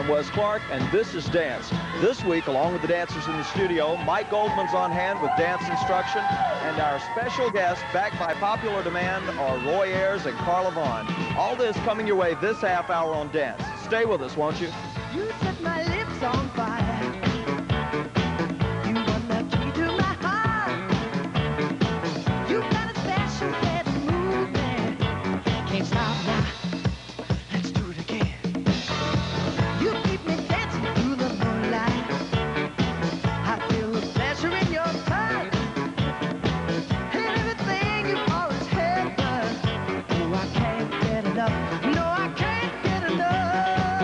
I'm Wes Clark, and this is Dance. This week, along with the dancers in the studio, Mike Goldman's on hand with dance instruction, and our special guests, backed by popular demand, are Ayers and Carla Vonn. All this coming your way this half hour on Dance. Stay with us, won't you? You set my lips on fire. You run the key to my heart. You got a special way to move me. Can't stop now. Let's do it again. You keep me dancing through the moonlight. I feel the pleasure in your touch. And everything you've always had, but oh, I can't get enough. No, I can't get enough.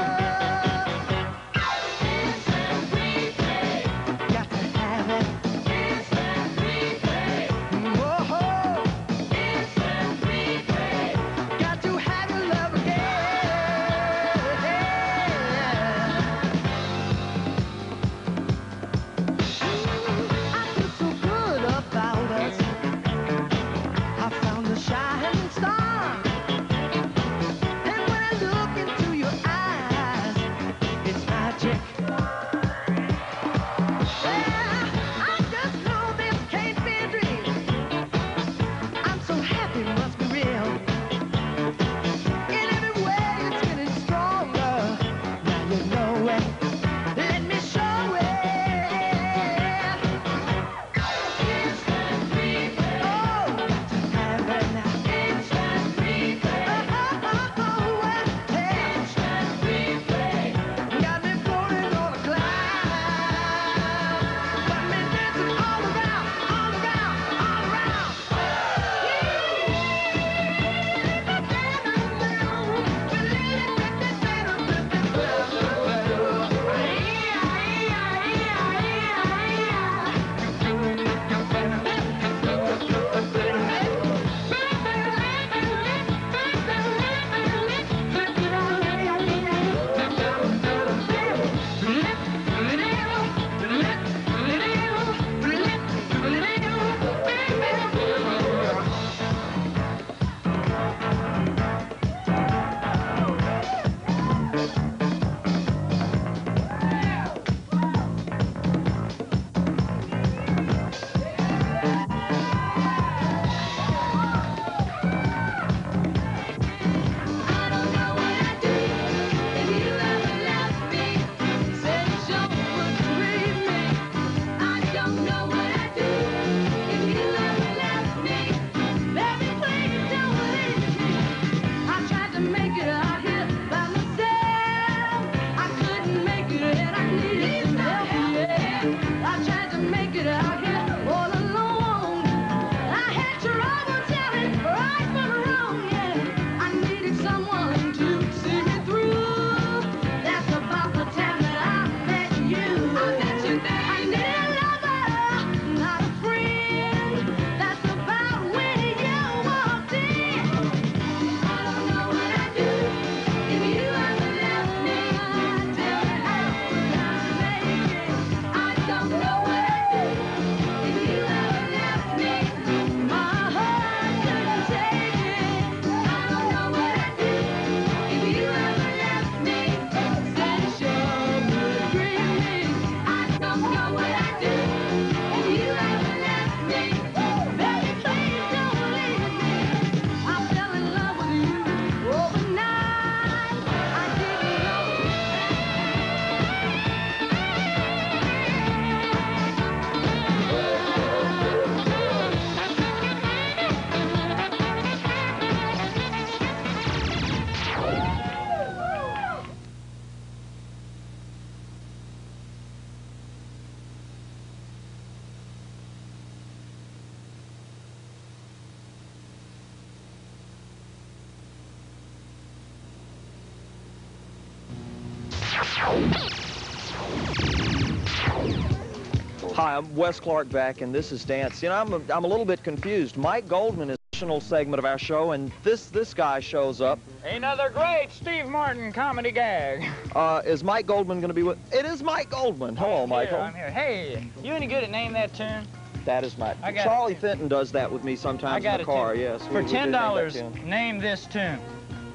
Hi, I'm Wes Clark back, and this is Dance. You know, I'm a little bit confused. Mike Goldman is the additional segment of our show, and this guy shows up. Another great Steve Martin comedy gag. Is Mike Goldman going to be with? It is Mike Goldman. Hello, Michael. I'm here. Hey, you any good at naming that tune? That is my. Charlie Fenton does that with me sometimes in the car. Yes. For $10, name this tune.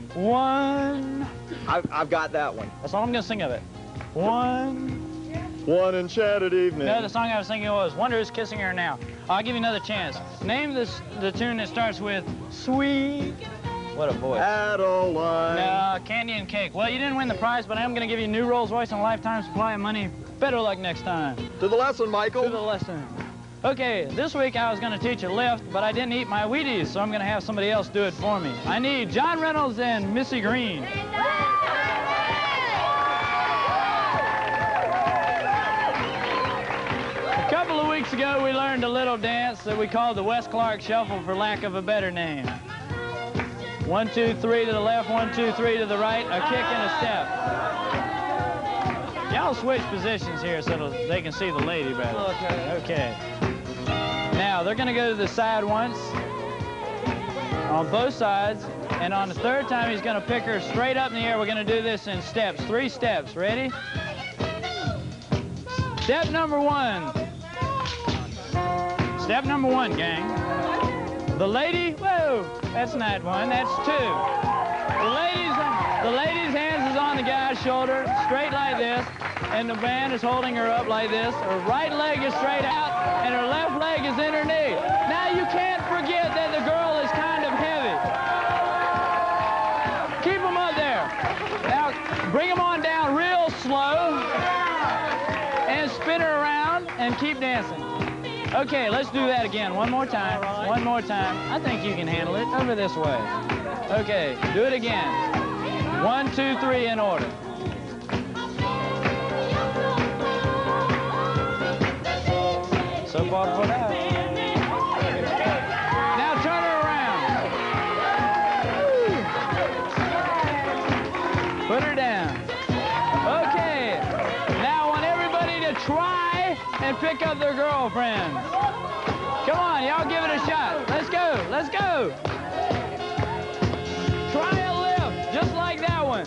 One. I've got that one. That's all I'm gonna sing of it. One. One enchanted evening. No, the song I was thinking was Wonder Who's Kissing Her Now. I'll give you another chance. Name the tune that starts with Sweet. What a voice. Adeline. No, Candy and Cake. Well, you didn't win the prize, but I am going to give you a new Rolls Royce and a lifetime supply of money. Better luck next time. To the lesson, Michael. To the lesson. Okay, this week I was going to teach a lift, but I didn't eat my Wheaties, so I'm going to have somebody else do it for me. I need John Reynolds and Missy Green. A couple of weeks ago, we learned a little dance that we called the Wes Clark Shuffle, for lack of a better name. 1, 2, 3 to the left, 1, 2, 3 to the right, a kick and a step. Y'all switch positions here so they can see the lady better. Okay. Now, they're going to go to the side once, on both sides, and on the third time, he's going to pick her straight up in the air. We're going to do this in steps, 3 steps. Ready? Step number 1. Step number 1, gang. The lady, whoa, that's not 1, that's 2. The lady's hands is on the guy's shoulder, straight like this, and the man is holding her up like this. Her right leg is straight out, and her left leg is in her knee. Now you can't forget that the girl is kind of heavy. Keep them up there. Now bring them on down real slow, and spin her around, and keep dancing. Okay, let's do that again. One more time. One more time. I think you can handle it. Over this way. Okay, do it again. 1, 2, 3 in order. So far for that. Now turn her around. Put her down. Okay. Now I want everybody to try and pick up their girlfriends. Come on, y'all give it a shot. Let's go, let's go. Try a lift, just like that one.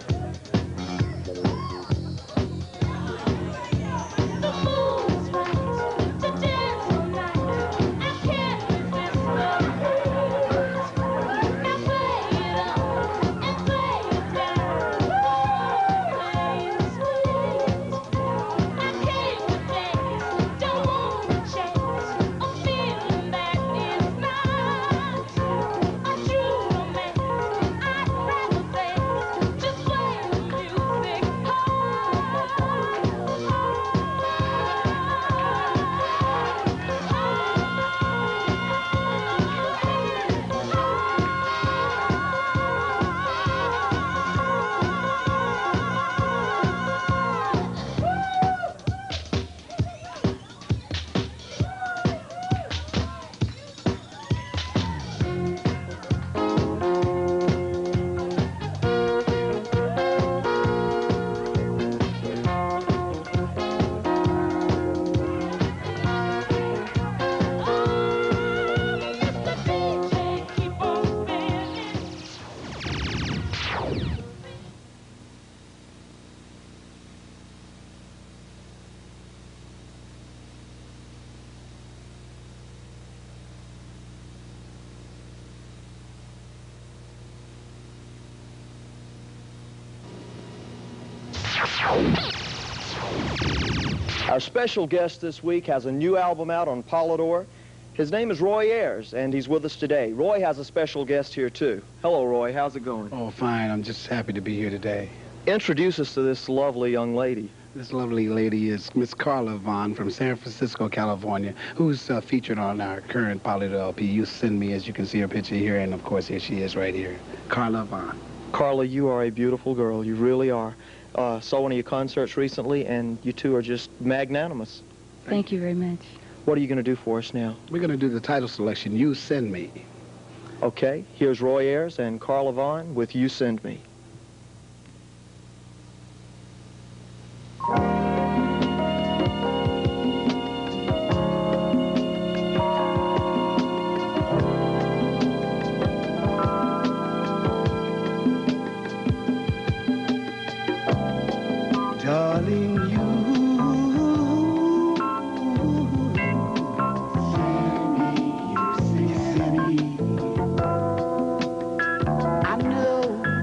Our special guest this week has a new album out on Polydor. His name is Roy Ayers, and he's with us today. Roy has a special guest here, too. Hello, Roy. How's it going? Oh, fine. I'm just happy to be here today. Introduce us to this lovely young lady. This lovely lady is Miss Carla Vonn from San Francisco, California, who's featured on our current Polydor LP. You send me, as you can see her picture here, and of course here she is right here. Carla Vonn. Carla, you are a beautiful girl. You really are. Saw one of your concerts recently, and you two are just magnanimous. Thank you very much. What are you going to do for us now? We're going to do the title selection, You Send Me. Okay, here's Roy Ayers and Carla Vonn with You Send Me. Darling, you send me. I know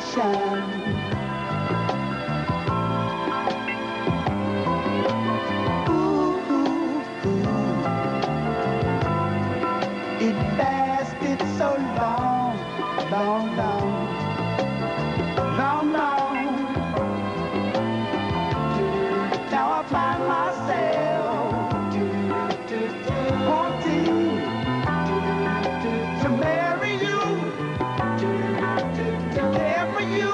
It lasted so long, long, long, long, long. Now I find myself wanting to marry you, to care for you,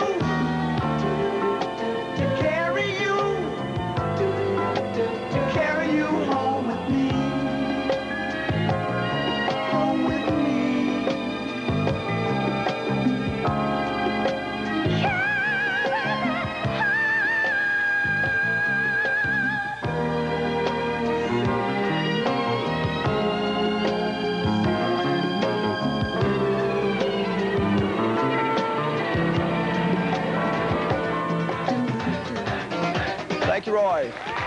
to carry you, to carry you home with me. Home with me. Thank you, Roy.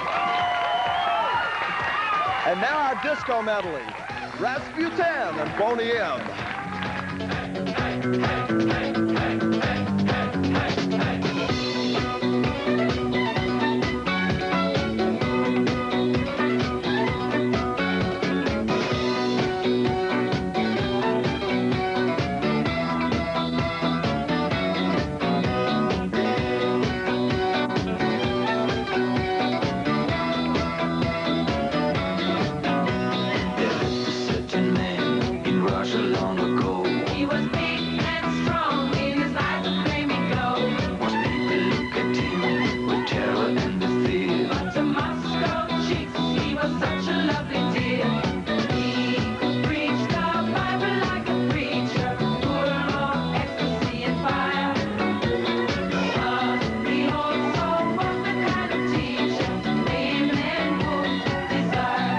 And now our disco medley, Rasputin and Boney M. Certain man in Russia long ago. He was big and strong in his eyes of flaming glow. Most people look at him with terror and the fear. But to Moscow chicks, he was such a lovely dear. He could preach the Bible like a preacher, full of ecstasy and fire. But he also was the kind of teacher women would desire.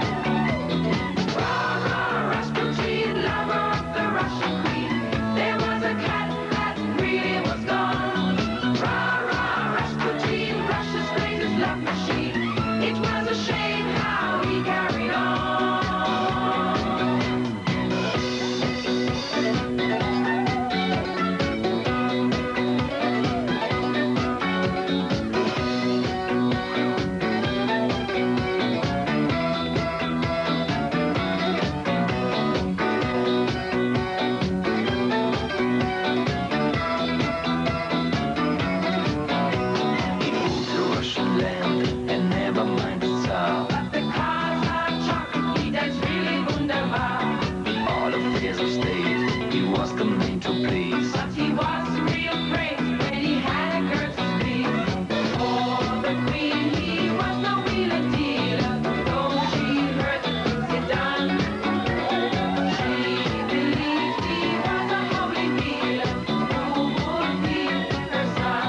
Rasputin, lover of the Russian queen. There was a cat that really was gone. Rasputin, Russia's greatest love machine. It was a shame how he carried on. He moved to Russian land and never mind the Tsar. But the cars are chocolate, he danced really wunderbar. In all affairs of state, he was the man to please. But he was real great when he had a girl to please. For the queen, he was no wheeler dealer, though she heard the things he'd done. She believed he was a holy healer who would be her son.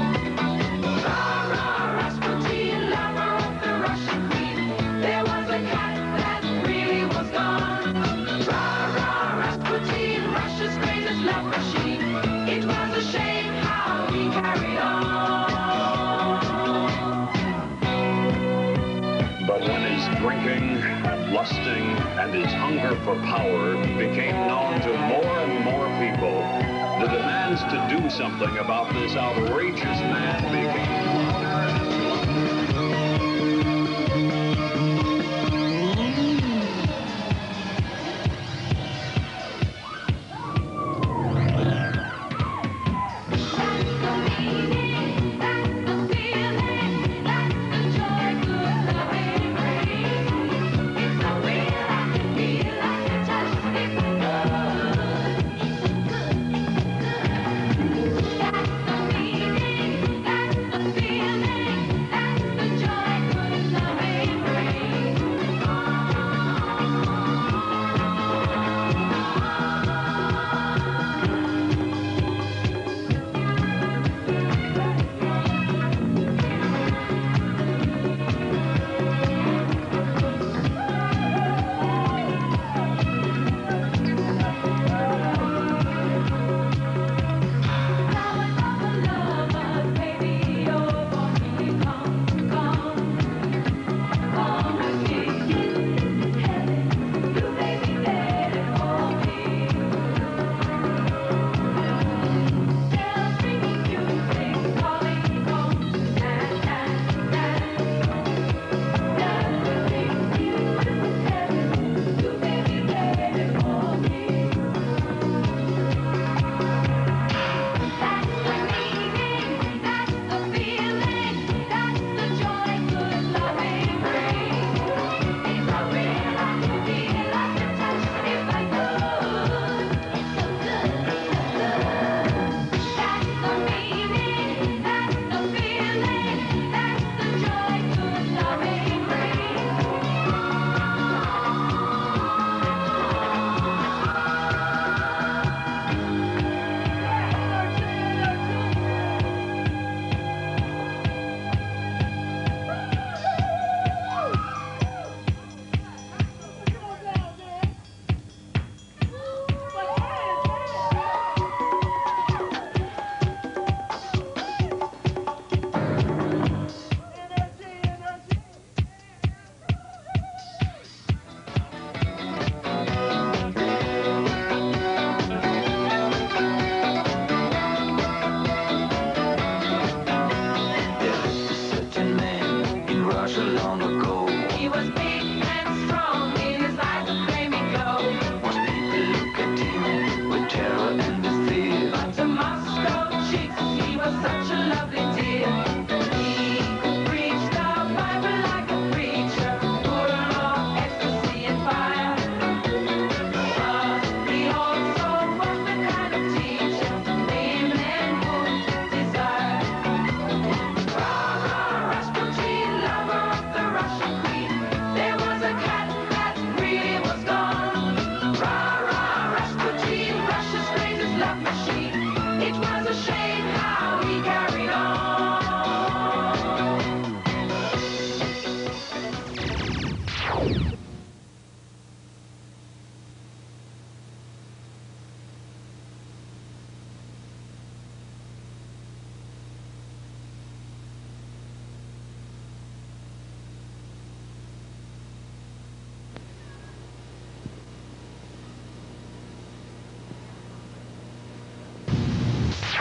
Rasputin, lover of the Russian queen. There was a cat that really was gone. Rasputin, Russia's greatest love machine. It was a shame how he carried on. But when his drinking, lusting, and his hunger for power became known to more and more people, the demands to do something about this outrageous man became louder and That's the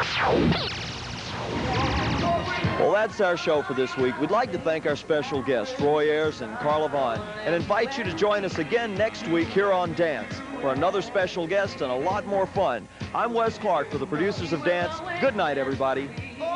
Well, that's our show for this week. We'd like to thank our special guests, Roy Ayers and Carla Vonn, and invite you to join us again next week here on Dance for another special guest and a lot more fun. I'm Wes Clark for the producers of Dance. Good night, everybody.